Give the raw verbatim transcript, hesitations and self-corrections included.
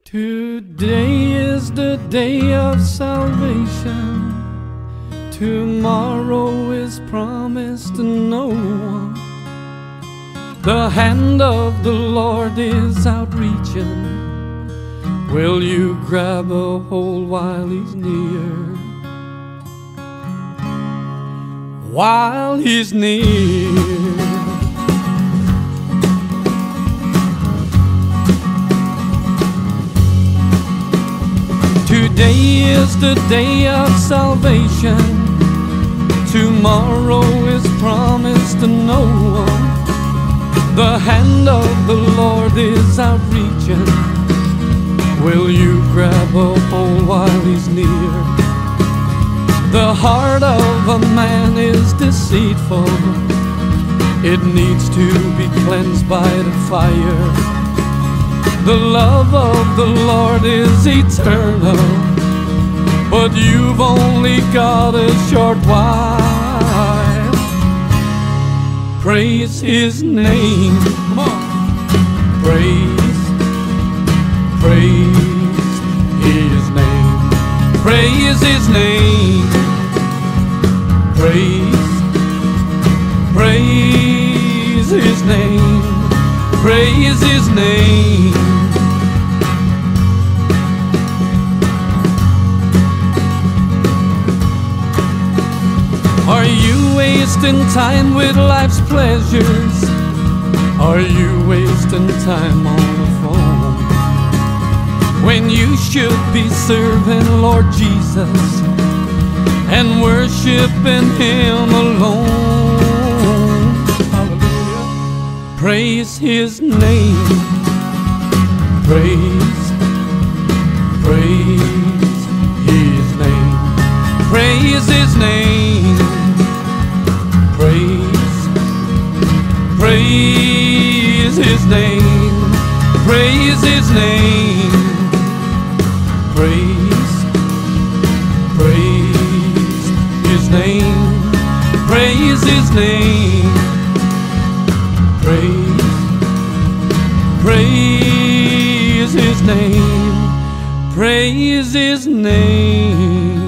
Today is the day of salvation. Tomorrow is promised to no one. The hand of the Lord is outreaching. Will you grab a hold while He's near? While He's near. Today is the day of salvation. Tomorrow is promised to no one. The hand of the Lord is outreaching. Will you grab a hold while He's near? The heart of a man is deceitful. It needs to be cleansed by the fire. The love of the Lord is eternal, but you've only got a short while. Praise His name. Come on. Praise, praise His name. Praise His name. Praise, praise His name. Praise His name. Are you wasting time with life's pleasures? Are you wasting time on the phone when you should be serving Lord Jesus and worshiping Him alone? Hallelujah. Praise His name. Praise, praise His name. Praise His name. Praise, praise His name. Praise His name. Praise, praise His name. Praise His name. Praise, praise His name. Praise His name.